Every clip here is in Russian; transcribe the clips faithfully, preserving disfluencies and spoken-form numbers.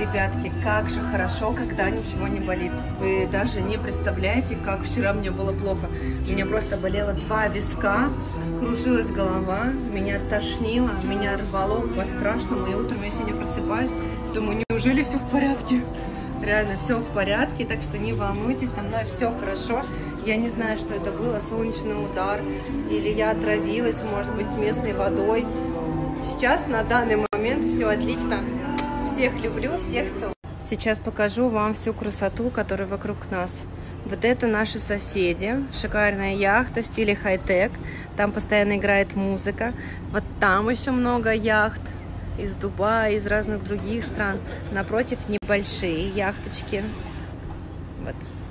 ребятки, как же хорошо, когда ничего не болит. Вы даже не представляете, как вчера мне было плохо. У меня просто болело два виска, кружилась голова, меня тошнило, меня рвало по-страшному. И утром я сегодня просыпаюсь, думаю, неужели все в порядке? Реально, все в порядке, так что не волнуйтесь, со мной все хорошо. Я не знаю, что это было, солнечный удар, или я отравилась, может быть, местной водой. Сейчас, на данный момент, все отлично. Всех люблю, всех целую. Сейчас покажу вам всю красоту, которая вокруг нас. Вот это наши соседи. Шикарная яхта в стиле хай-тек. Там постоянно играет музыка. Вот там еще много яхт. Из Дубая, из разных других стран. Напротив небольшие яхточки. Вот.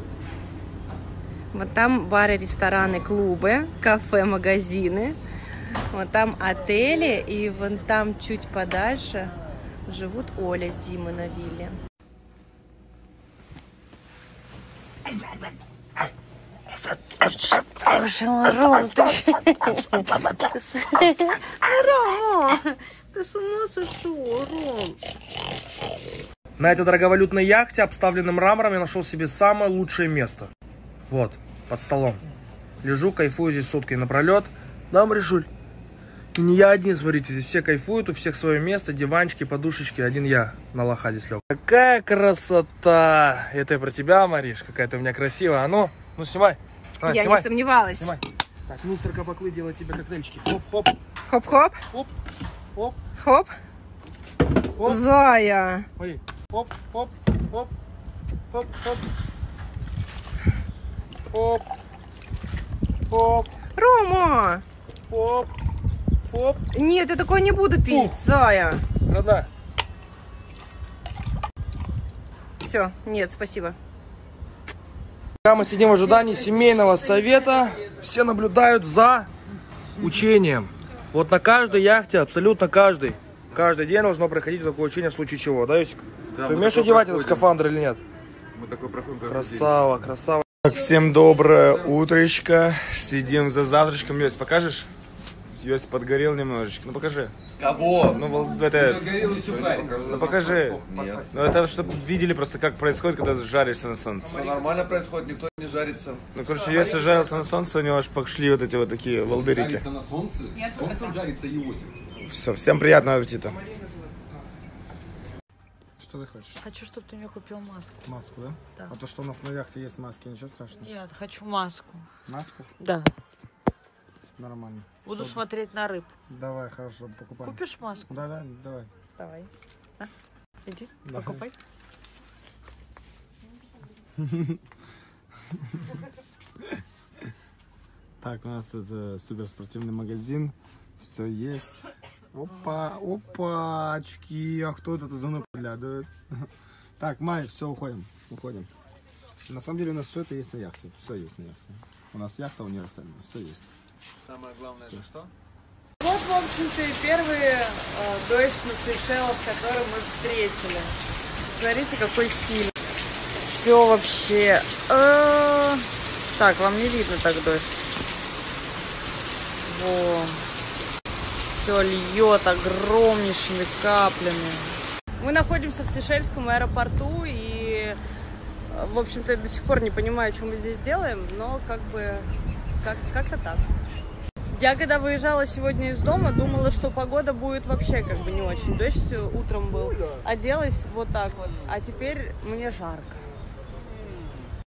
Вот там бары, рестораны, клубы, кафе, магазины. Вот там отели. И вон там чуть подальше живут Оля с Димой на вилле. Ром, ты... Рома, ты с ума сошел, Ром. На этой дороговалютной яхте, обставленной мрамором, я нашел себе самое лучшее место. Вот, под столом. Лежу, кайфую здесь сутки напролет. Да, Маришуль? И не я один, смотрите, здесь все кайфуют, у всех свое место, диванчики, подушечки, один я на лоха здесь лег. Какая красота! Это про тебя, Мариш, какая ты у меня красивая. А ну, ну снимай. Давай, я снимай. не сомневалась. Снимай. Так, мистер Капаклы делает тебе коктейльчики. Хоп-хоп. Хоп-хоп. Хоп. Хоп. Хоп. Хоп. Зая. Смотри. Хоп, хоп, хоп, хоп, хоп. Хоп. Хоп. Рома. Хоп. Хоп. Нет, я такое не буду пить, Фу. Зая. Родная. Все, нет, спасибо. Пока мы сидим в ожидании семейного совета, все наблюдают за учением. Вот на каждой яхте, абсолютно каждый, каждый день должно проходить такое учение в случае чего, да, Юсик? Да, ты умеешь одевать проходим. Этот скафандр или нет? Мы такой проходим каждый красава, день. Красава. Так, всем доброе утречко. Сидим за завтрашком. Йось, покажешь? Йось подгорел немножечко. Ну покажи. Кого? Ну это. Ну покажи. Нет. Ну это чтобы видели просто, как происходит, когда жаришься на солнце. Все нормально происходит, никто не жарится. Ну короче, если жарился на солнце, у него аж пошли вот эти вот такие волдырики. Жарится на солнце? Солнце жарится Иосиф. Все, всем приятного аппетита. Что ты хочешь? Хочу, чтобы ты мне купил маску. Маску, да? Да. А то, что у нас на яхте есть маски, ничего страшного? Нет, хочу маску. Маску? Да. Нормально. Буду Что? смотреть на рыб. Давай, хорошо, покупаем. Купишь маску? Да, да, давай. Давай. На, иди, Давай. покупай. Так, у нас тут э, суперспортивный магазин. Все есть. Опа, опа, очки. А кто это за мной подглядывает? Так, Май, все, уходим. Уходим. На самом деле у нас все это есть на яхте. Все есть на яхте. У нас яхта универсальная. Все есть. Самое главное, это что? Вот, в общем-то, и первый э, дождь на Сейшелах, который мы встретили. Смотрите, какой сильный. Все вообще... Э-э- так, вам не видно так дождь. Во. Все льет огромнейшими каплями. Мы находимся в Сейшельском аэропорту, и, в общем-то, я до сих пор не понимаю, что мы здесь делаем, но как бы как- как-то так. Я когда выезжала сегодня из дома, думала, что погода будет вообще как бы не очень. Дождь утром был. Оделась вот так вот, а теперь мне жарко.